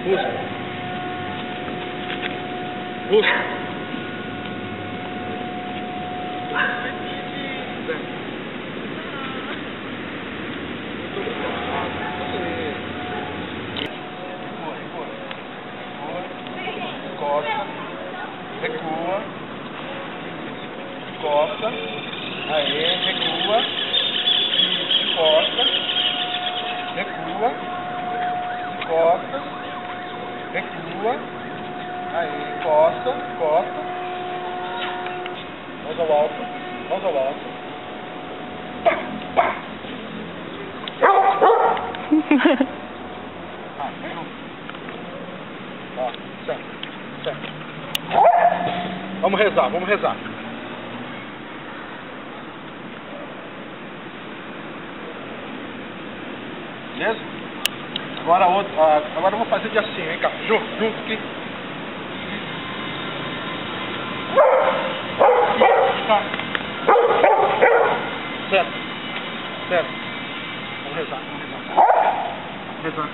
Busca. Busca. Recua, encosta, aê, recua, encosta, recua, encosta, recua, aê, encosta, encosta, mãos ao alto, mãos ao alto, pá, pá. Ó, certo, certo. Vamos rezar, vamos rezar. Beleza? Agora eu vou fazer de assim, vem cá. Junto aqui. Tá. Certo. Certo. Vamos rezar, vamos rezar. Vamos rezar.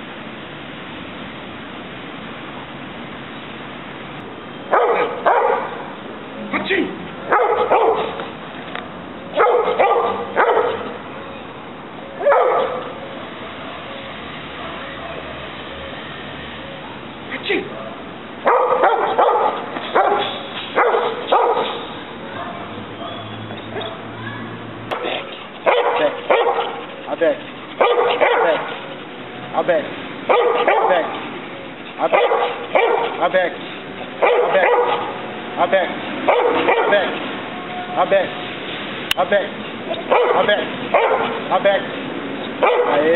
Curtinho. Curtinho. Abec. Abec. Aê.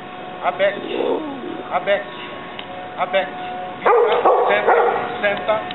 Abec. Senta.